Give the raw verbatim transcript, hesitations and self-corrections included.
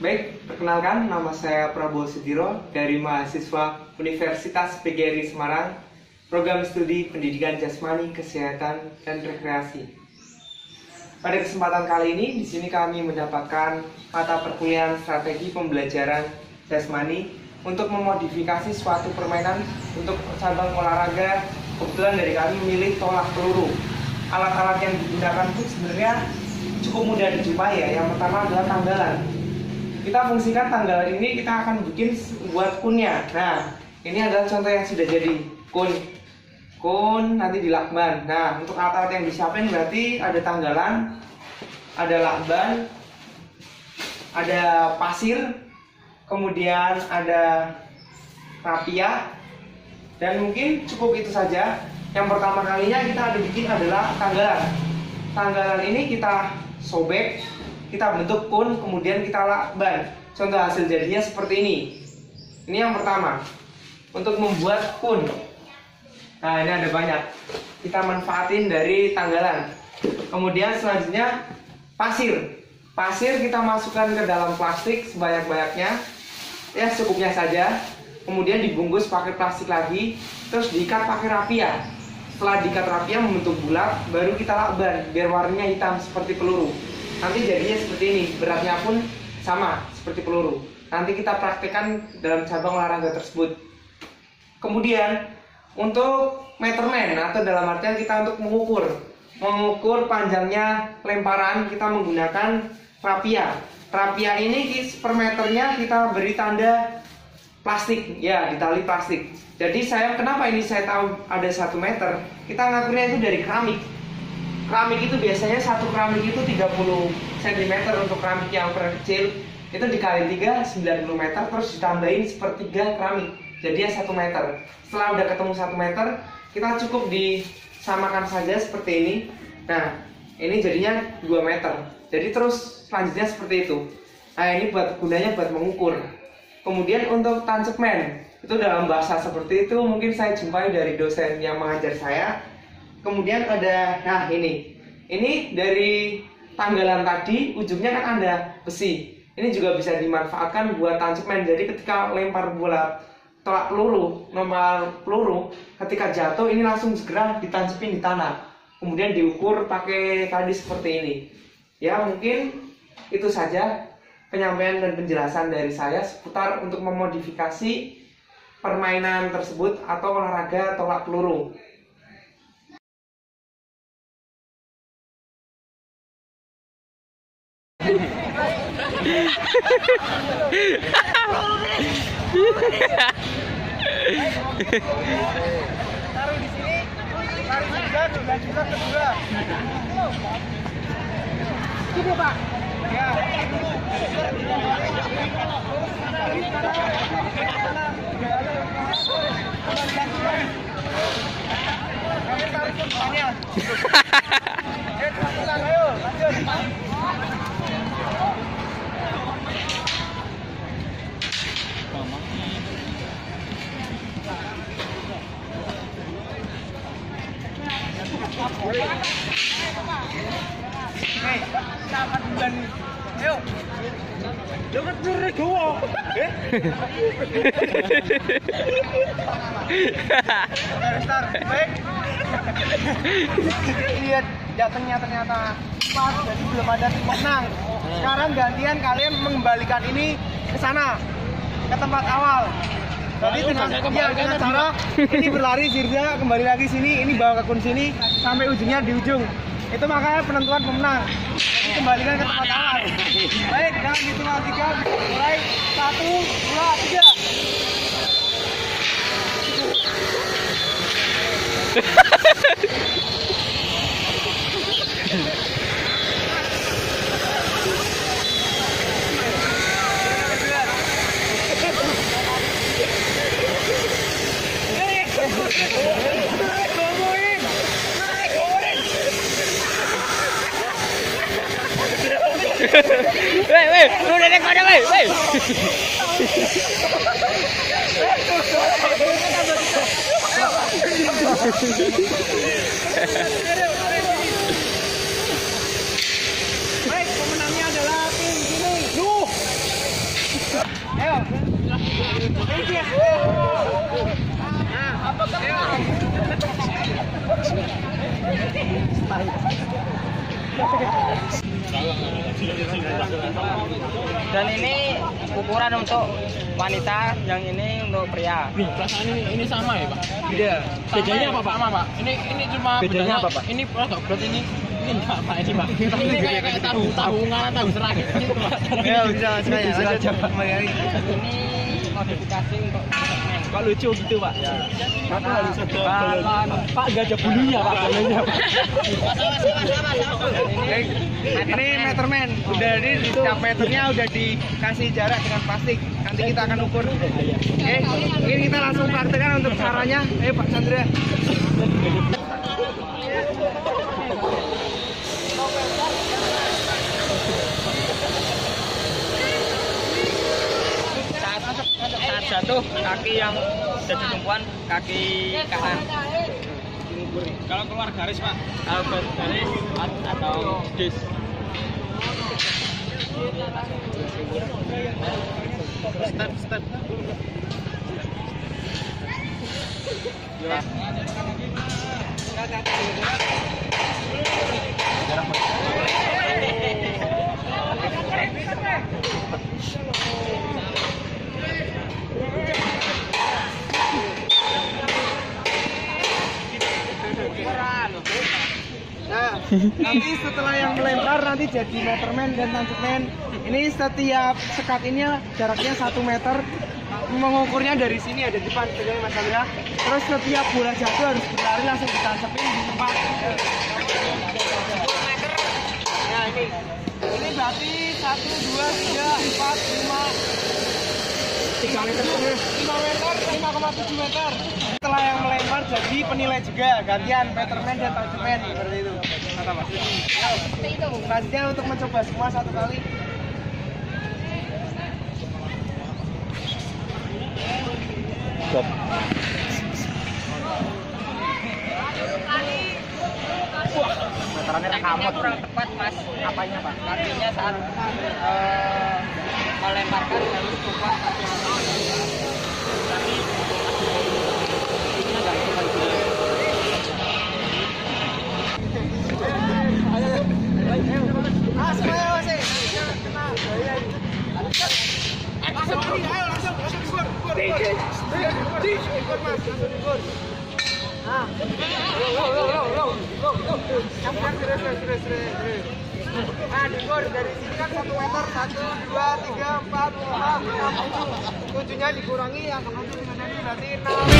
Baik, perkenalkan nama saya Prabowo Sudiro dari mahasiswa Universitas P G R I Semarang, Program Studi Pendidikan Jasmani, Kesehatan, dan Rekreasi. Pada kesempatan kali ini, di sini kami mendapatkan mata perkuliahan strategi pembelajaran jasmani untuk memodifikasi suatu permainan untuk cabang olahraga. Kebetulan dari kami memilih tolak peluru. Alat-alat yang digunakan pun sebenarnya cukup mudah dijumpai ya. Yang pertama adalah tanggalan. Kita fungsikan tanggalan ini, kita akan bikin buat kunnya. Nah, ini adalah contoh yang sudah jadi kun. Kun nanti dilakban. Nah, untuk alat-alat yang disiapin berarti ada tanggalan, ada lakban, ada pasir, kemudian ada rapia, dan mungkin cukup itu saja. Yang pertama kalinya kita ada bikin adalah tanggalan. Tanggalan ini kita sobek, kita bentuk kun, kemudian kita lakban. Contoh hasil jadinya seperti ini. Ini yang pertama, untuk membuat kun. Nah, ini ada banyak. Kita manfaatin dari tanggalan. Kemudian selanjutnya pasir. Pasir kita masukkan ke dalam plastik sebanyak-banyaknya. Ya, secukupnya saja. Kemudian dibungkus pakai plastik lagi, terus diikat pakai rapia. Setelah diikat rapia membentuk bulat, baru kita lakban biar warnanya hitam seperti peluru. Nanti jadinya seperti ini, beratnya pun sama seperti peluru. Nanti kita praktekkan dalam cabang olahraga tersebut. Kemudian untuk measurement atau dalam artian kita untuk mengukur mengukur panjangnya lemparan, kita menggunakan rapia. Rapia ini per meternya kita beri tanda plastik, ya, di tali plastik. Jadi saya kenapa ini saya tahu ada satu meter, kita ngakurnya itu dari keramik. Keramik itu biasanya satu keramik itu tiga puluh sentimeter untuk keramik yang ukuran kecil, itu dikali tiga, sembilan puluh meter, terus ditambahin sepertiga keramik, jadinya satu meter. Setelah udah ketemu satu meter, kita cukup disamakan saja seperti ini. Nah, ini jadinya dua meter. Jadi terus selanjutnya seperti itu. Nah, ini buat gunanya buat mengukur. Kemudian untuk tancepmen, itu dalam bahasa seperti itu mungkin saya jumpai dari dosen yang mengajar saya. Kemudian ada, nah ini, ini dari tanggalan tadi, ujungnya kan ada besi. Ini juga bisa dimanfaatkan buat tancepmen. Jadi ketika lempar bola tolak peluru, nomor peluru, ketika jatuh ini langsung segera ditancepin di tanah. Kemudian diukur pakai tadi seperti ini. Ya, mungkin itu saja penyampaian dan penjelasan dari saya seputar untuk memodifikasi permainan tersebut atau olahraga tolak peluru. Taruh di sini, taruh juga, juga juga kedua. Coba Pak. Ya. Kami tarik semuanya. Ayo, lanjut. Hei, siapa duluan? Ayo. Jangan nyuri gua. Eh? Start, baik. Lihat jatuhnya ternyata pas, jadi belum ada tim menang. Sekarang gantian kalian mengembalikan ini ke sana, ke tempat awal. Jadi dengan, ya, dengan cara ini berlari Zirza kembali lagi sini, ini bawa ke kun sini sampai ujungnya di ujung. Itu makanya penentuan pemenang. Jadi kembalikan ke tempat awal. Baik, dalam hitungan tiga, mulai satu, dua, tiga. Weh, weh, lu udah naik mana, weh, weh. Baik, pemenangnya adalah tim ini. Duh. Dan ini ukuran untuk wanita, yang ini untuk pria. Nih, perasaan ini ini sama ya, Pak? Beda. Bedanya apa, Pak? Sama, Pak. Ini ini cuma Bedanya apa, Pak? Ini agak berat ini. Ini enggak apa ini, Pak. Ini kayak kayak tahu tahu ngalah tahu serang. Ya udah saya lanjut. Ini modifikasi untuk segmen. Kok lucu gitu, Pak? Ya. Karena harus ada Pak, enggak ada bulunya, Pak. Bulunya. Ini meterman, udah ini di setiap meternya udah dikasih jarak dengan plastik. Nanti kita akan ukur. Oke, ini kita langsung praktekkan untuk caranya. Eh Pak Chandra. Saat, saat jatuh, kaki yang jadi tumpuan, kaki kanan. Kalau keluar garis, Pak. Kalau garis atau dis. Step step. Nah, nanti setelah yang melempar nanti jadi meterman dan tancapman. Ini setiap sekat ini jaraknya satu meter. Mengukurnya dari sini ada di depan, pegang Mas Chandra. Terus setiap bola jatuh harus berlari langsung ditancapin di tempat. Nah ini, ini berarti satu, dua, tiga, empat, lima, tiga meter, lima meter, lima koma tujuh meter. Setelah yang melempar jadi penilai juga, gantian meterman dan tancapman seperti itu. Kata Mas. Selanjutnya untuk mencoba semua satu kali. Stop. Meterannya rekamot. Kurang tepat, Mas. Apanya, Pak? Kakinya saat uh, melemparkan harus kuat. Tapi ini enggak kuat. Ah, semuanya masih. Langsung, ayo langsung, langsung gor, gor, gor, mas, langsung gor. Ah, lo, lo, lo, lo, lo, lo, campur terus, terus, terus, terus. Ah, digor dari sini kan satu meter, satu, dua, tiga, empat, lima, enam, tujuhnya dikurangi, angka nanti berarti enam.